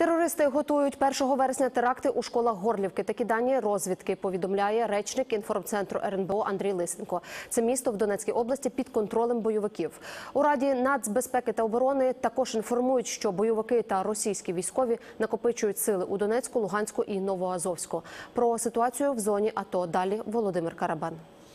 Терористи готують 1 вересня теракти у школах Горлівки. Такі дані розвідки, повідомляє речник інформцентру РНБО Андрій Лисенко. Це місто в Донецькій області під контролем бойовиків. У Раді нацбезпеки та оборони також інформують, що бойовики та російські військові накопичують сили у Донецьку, Луганську і Новоазовську. Про ситуацію в зоні АТО далі Володимир Карабан.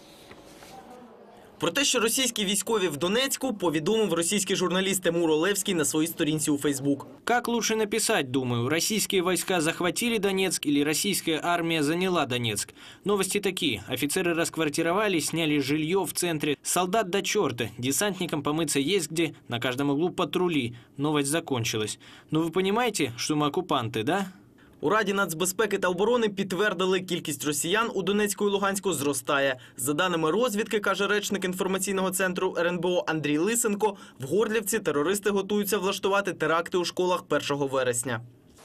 Про те, що російські військові в Донецьку, повідомив російський журналіст Тимур Олевський на своїй сторінці у Фейсбук. Как лучше написать, думаю, российские войска захватили Донецк или российская армия заняла Донецк? Новости такие. Офицеры расквартировались, сняли жилье в центре. Солдат до черта. Десантникам помыться есть где, на каждом углу патрули. Новость закончилась. Но вы понимаете, что мы оккупанты, да? У Раді нацбезпеки та оборони підтвердили, кількість росіян у Донецьку і Луганську зростає. За даними розвідки, каже речник інформаційного центру РНБО Андрій Лисенко, в Горлівці терористи готуються влаштувати теракти у школах 1 вересня.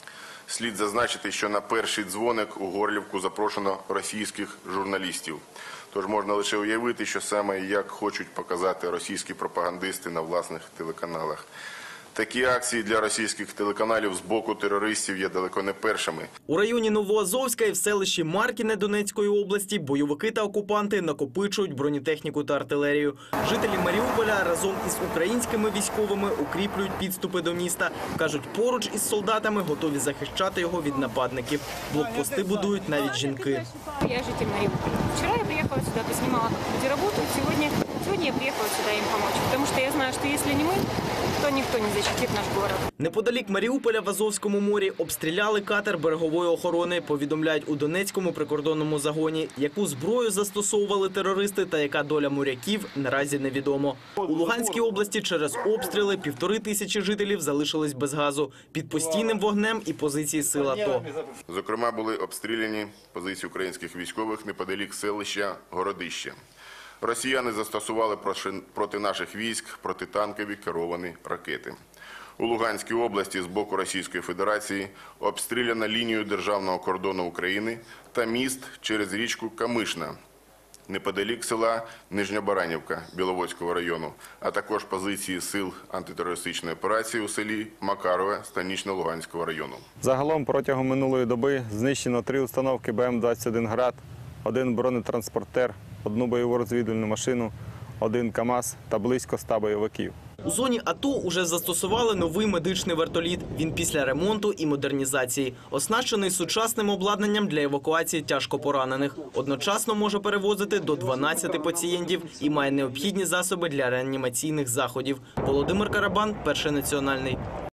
Слід зазначити, що на перший дзвоник у Горлівку запрошено російських журналістів. Тож можна лише уявити, що саме і як хочуть показати російські пропагандисти на власних телеканалах. Такі акції для російських телеканалів з боку терористів є далеко не першими. У районі Новоазовська і в селищі Маркіне Донецької області бойовики та окупанти накопичують бронетехніку та артилерію. Жителі Маріуполя разом із українськими військовими укріплюють підступи до міста. Кажуть, поруч із солдатами готові захищати його від нападників. Блокпости будують навіть жінки. Я житель Маріуполя. Вчора я приїхала сюди, познімала, де працюють. Сьогодні я приїхала сюди їм допомогти. Тому що я знаю, що якщо не ми, то ніхто не захистить наш город. Неподалік Маріуполя в Азовському морі обстріляли катер берегової охорони, повідомляють у Донецькому прикордонному загоні. Яку зброю застосовували терористи та яка доля моряків, наразі невідомо. У Луганській області через обстріли 1500 жителів залишились без газу. Під постійним вогнем і позиції сил АТО. Зокрема, були обстріляні позиції українських військових неподалік селища Городище. Росіяни застосували проти наших військ протитанкові керовані ракети. У Луганській області з боку Російської Федерації обстріляна лінію державного кордону України та міст через річку Камишна, неподалік села Нижньобаранівка Біловодського району, а також позиції сил антитерористичної операції у селі Макарове Станично-Луганського району. Загалом протягом минулої доби знищено 3 установки БМ-21 «Град», 1 бронетранспортер, 1 бойову розвідувальну машину, 1 КАМАЗ та близько 100 бойовиків. У зоні АТО уже застосували новий медичний вертоліт. Він після ремонту і модернізації. Оснащений сучасним обладнанням для евакуації тяжкопоранених. Одночасно може перевозити до 12 пацієнтів і має необхідні засоби для реанімаційних заходів. Володимир Карабан, Перший національний.